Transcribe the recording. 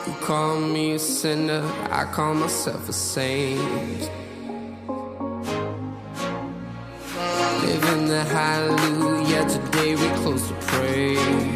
You call me a sinner, I call myself a saint. Living the hallelujah, today we close to praise.